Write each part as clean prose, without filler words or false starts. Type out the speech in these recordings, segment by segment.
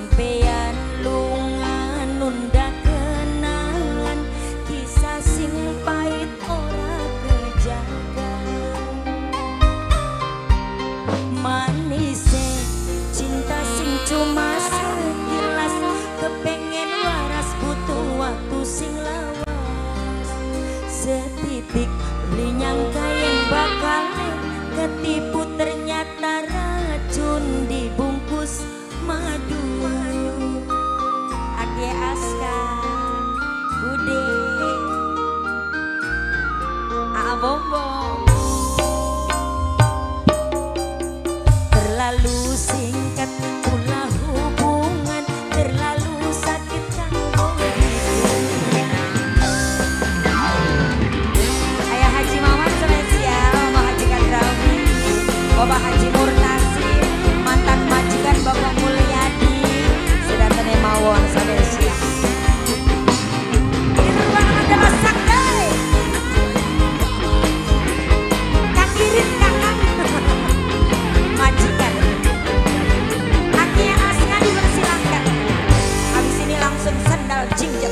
sampeyan lunga nunda kenangan kisah sing pahit ora kejaga manise cinta sing cuma sekilas kepengen waras butuh waktu sing lawas setitik beli nyangka yang bakal ketipu ternyata racun dibungkus madu. Ake Aska Bude Abombong terlalu singkat pula hubungan terlalu sakit kanggo Ayah Haji Maman spesial Mama Haji Kadrawi Bapak Haji Murtasi mantan majikan Bapak Mulyadi sudah tenemawon spesial di rumah ada masak deh Kang Irin kakak majikan Akhirnya Aska dipersilahkan habis ini langsung sendal jinjek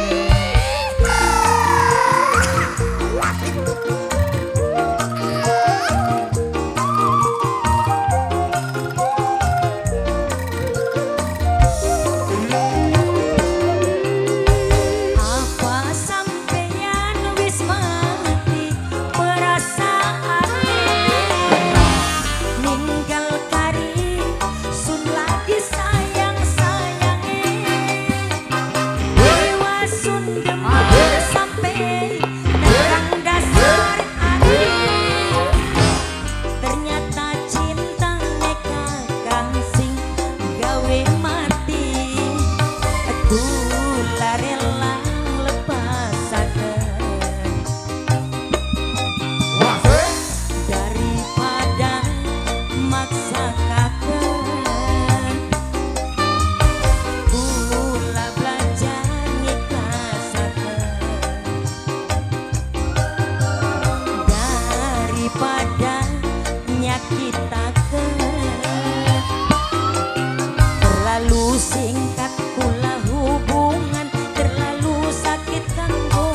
singkat pula hubungan terlalu sakit kanggo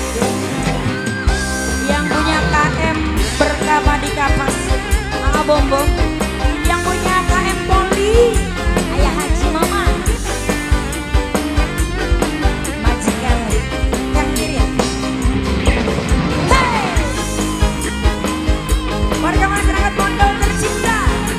yang punya KM berkapa di kapas Bombong yang punya KM Poli Ayah Haji Mama majikan Kang Irin hey! Warga masyarakat Bondol tercinta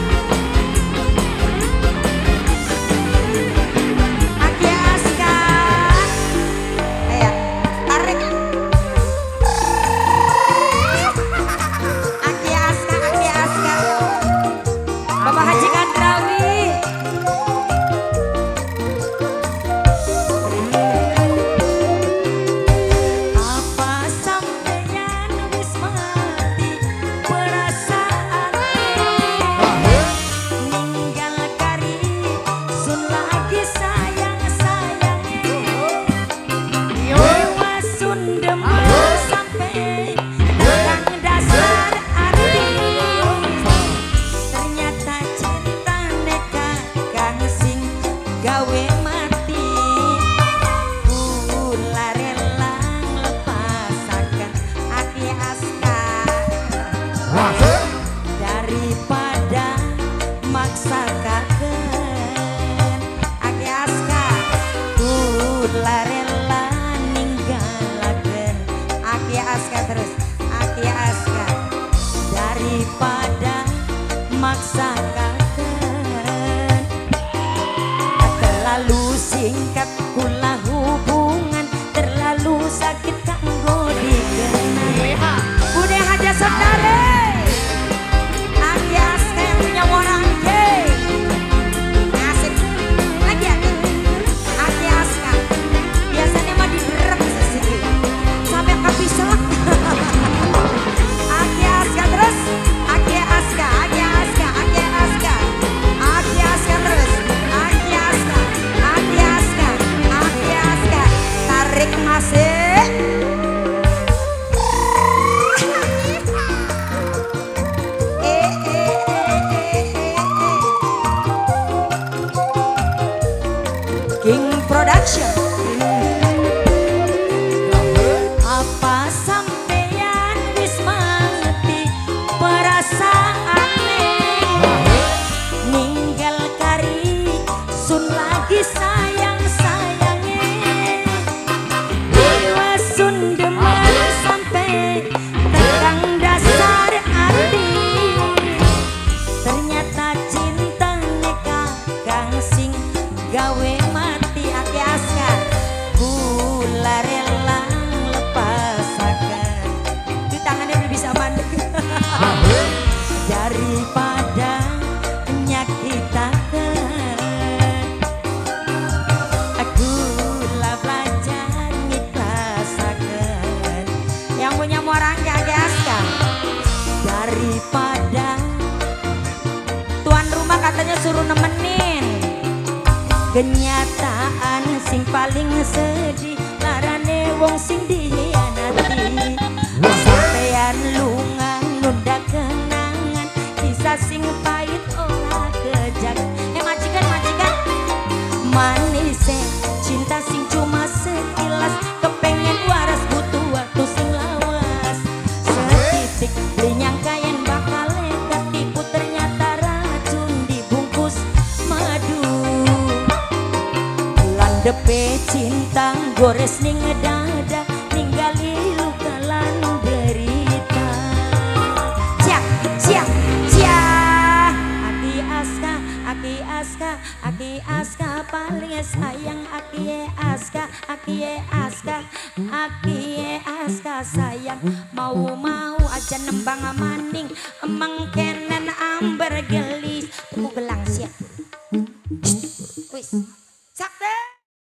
daripada maksa kaken Ake Aska kula rela ninggalaken Ake Aska terus Ake Aska daripada maksa kaken terlalu singkat kula hubungan terlalu sakit kanggo dikenal Bude Haja Saudara Aska King Production. Apa sampeyan wis mati perasaane ninggal kari sun lagi sayang-sayange dewa sun demen sampai tegang dasar hati ternyata cinta kakang sing gawe mati ake askar kula rela lepasakan itu tangannya udah bisa mandek daripada menyakitakan aku lah belajar ngiklasakan yang punya orang ake askar daripada tuan rumah katanya suruh nemenin kenyataan sing paling sedih larane wong sing dihianati sampeyan lunga nunda kenangan kisah sing pahit ora kejak majikan manis cinta sing cuma sekilas kepengen waras butuh waktu sing lawas setitik dinyangka yen bakal ketipu ternyata racun dibungkus madu landepe cinta gores ning dada ninggali luka lan derita cia aki aska paling sayang aki aska sayang mau aja nembang maning emang kenen amber gel